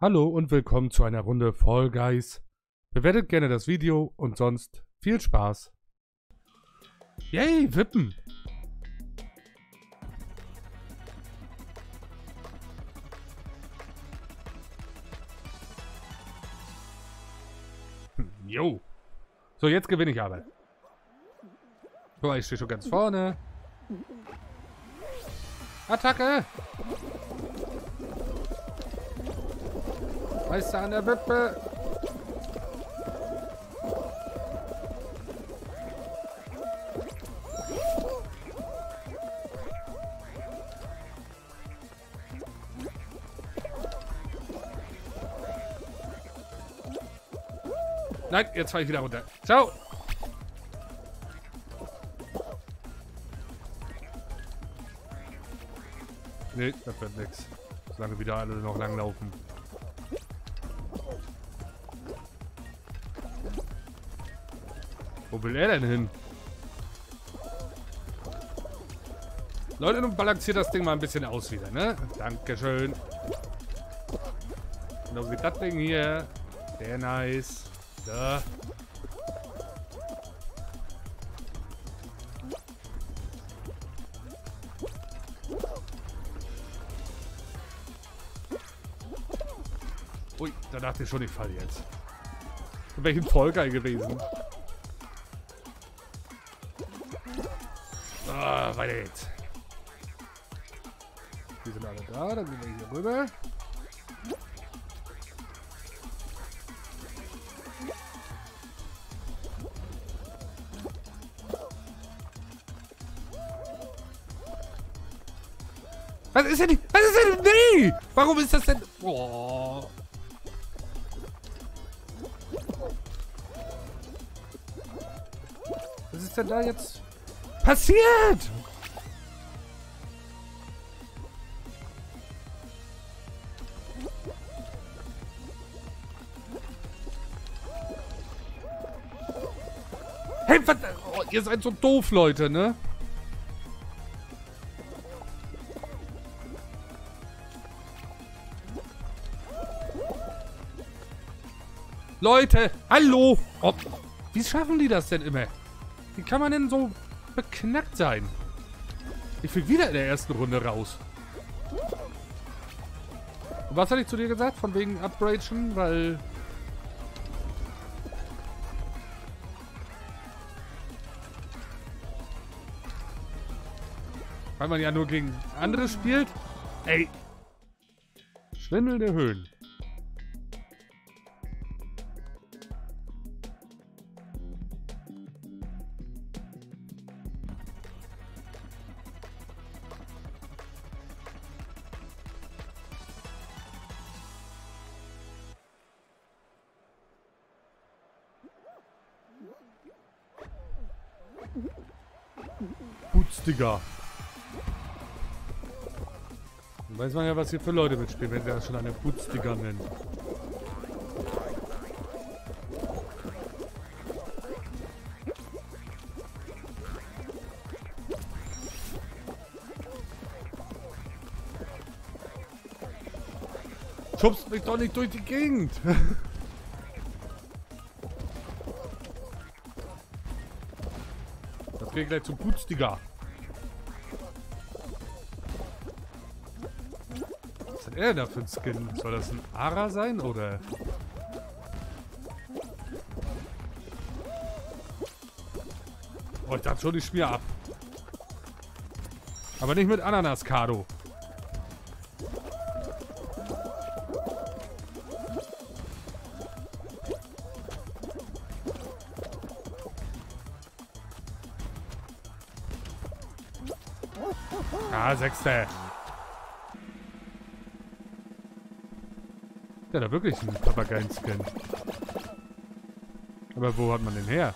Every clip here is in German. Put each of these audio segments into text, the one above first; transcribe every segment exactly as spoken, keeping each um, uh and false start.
Hallo und willkommen zu einer Runde Fall Guys. Bewertet gerne das Video und sonst viel Spaß. Yay, Wippen! Hm, Jo. So, jetzt gewinne ich aber. Guck mal, ich stehe schon ganz vorne. Attacke! Meister an der Wippe! Nein, jetzt fahre ich wieder runter. Ciao! Nee, das wird nix. Solange wieder alle noch lang laufen. Wo will er denn hin? Leute, nun balanciert das Ding mal ein bisschen aus wieder, ne? Dankeschön. Genau wie das Ding hier. Sehr nice. So. Ui, da dachte ich schon, ich falle jetzt. In welchem Vollgeil gewesen? Ah, weiter jetzt. Die sind alle da, dann gehen wir hier rüber. Was ist denn? Was ist denn? Nee! Warum ist das denn? Oh. Was ist denn da jetzt passiert? Hey, was? Oh, ihr seid so doof, Leute, ne? Leute, hallo! Oh, wie schaffen die das denn immer? Wie kann man denn so beknackt sein? Ich will wieder in der ersten Runde raus. Und was hatte ich zu dir gesagt? Von wegen Upgraden? Weil... Weil man ja nur gegen andere spielt? Ey! Schwindelnde Höhen. Putz, Digga. Dann weiß man ja, was hier für Leute mitspielen, wenn der das schon eine Putz, Digga nennt. Schubst mich doch nicht durch die Gegend. Das geht gleich zum Putz, Digga. Was hat er denn da für ein Skin? Soll das ein Ara sein, oder? Oh, ich dachte schon, ich schmier ab. Aber nicht mit Ananas-Kado. Ah, Sechster. Ja, da wirklich ein Papageien-Skin. Aber wo hat man den her?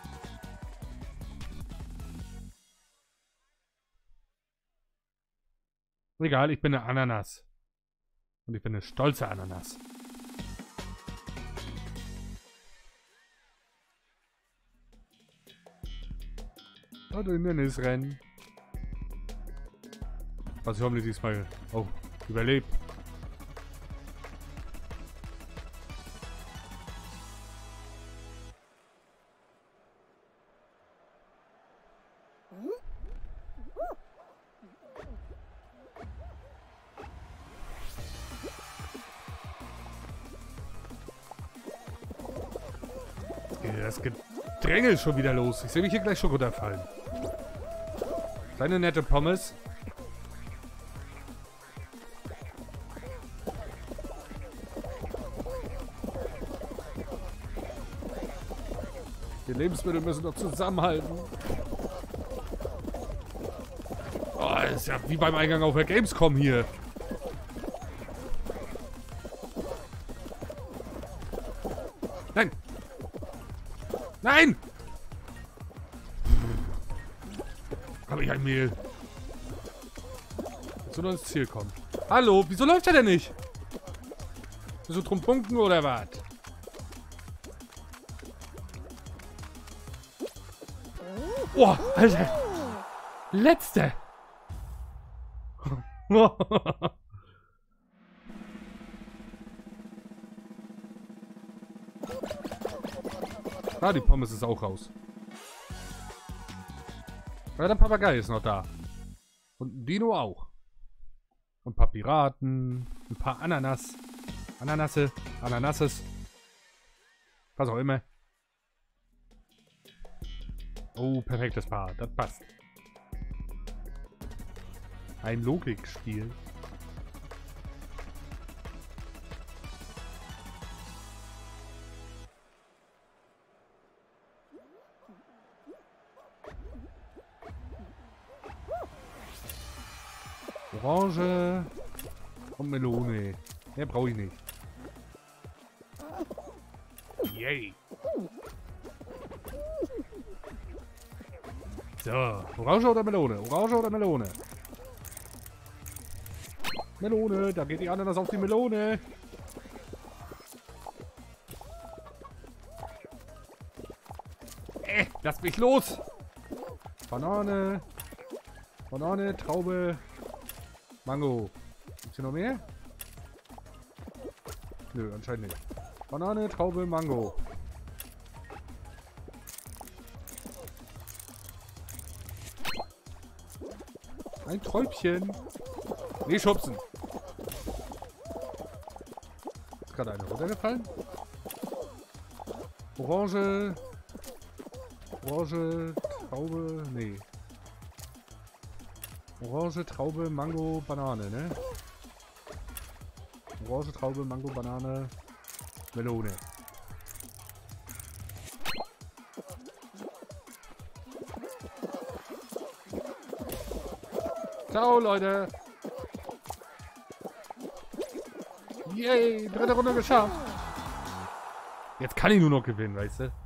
Egal, ich bin eine Ananas. Und ich bin eine stolze Ananas. Und Hindernisrennen. Was ich hoffentlich diesmal auch überlebt. das Gedränge ist schon wieder los. Ich sehe mich hier gleich schon runterfallen. Kleine nette Pommes. Die Lebensmittel müssen doch zusammenhalten. Oh, das ist ja wie beim Eingang auf der Gamescom hier. Nein! Nein! Habe ich ein Mehl. Jetzt soll er ins Ziel kommen. Hallo, wieso läuft er denn nicht? Bist du drum punkten oder was? Oh, Alter! Letzte! Ah, die Pommes ist auch raus. Ja, der Papagei ist noch da. Und ein Dino auch. Und ein paar Piraten. Ein paar Ananas. Ananasse. Ananasses. Was auch immer. Oh, perfektes Paar. Das passt. Ein Logikspiel. Orange und Melone. Mehr brauche ich nicht. Yay. So, Orange oder Melone? Orange oder Melone? Melone, da geht die Ananas auf die Melone. Äh, lass mich los. Banane. Banane, Traube. Mango. Gibt's hier noch mehr? Nö, anscheinend nicht. Banane, Traube, Mango. Ein Träubchen. Nee, schubsen. Ist gerade eine runtergefallen? Orange. Orange, Traube. Nee. Orange, Traube, Mango, Banane, ne? Orange, Traube, Mango, Banane, Melone. Ciao, Leute! Yay, dritte Runde geschafft! Jetzt kann ich nur noch gewinnen, weißt du?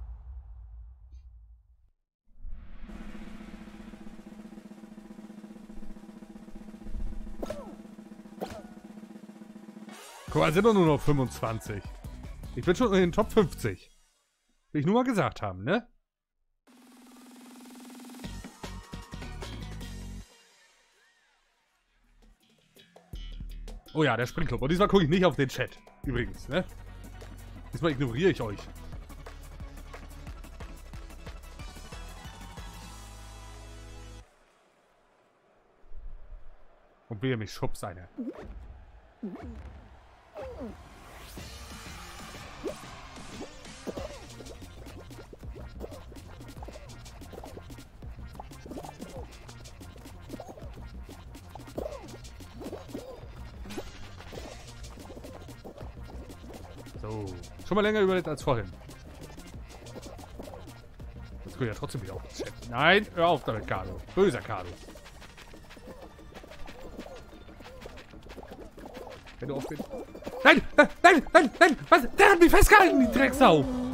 Guck mal, sind doch nur noch fünfundzwanzig. Ich bin schon in den Top fünfzig. Will ich nur mal gesagt haben, ne? Oh ja, der Springclub. Und diesmal gucke ich nicht auf den Chat. Übrigens, ne? Diesmal ignoriere ich euch. Und wehe mich schubst eine. So. Schon mal länger überlebt als vorhin. Jetzt gucke ich ja trotzdem wieder auf den Chat. Nein, hör auf damit, Carlo. Böser Carlo. Wenn du auf den... Nein! Nein! Nein! Nein! Was? Der hat mich festgehalten, die Drecksau!